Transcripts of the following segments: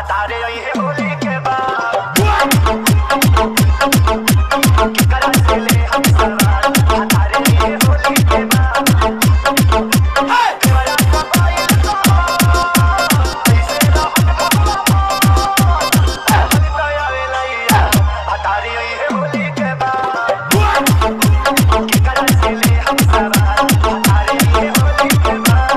तारे ये होली के बाद करा से ले हम सवार तारे ये होली के बाद करा का पाए तो ऐसे ना हम आवे लैया तारे ये होली के बाद करा से ले हम सवार तारे ये होली के बाद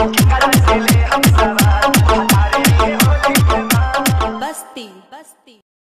बस्ती।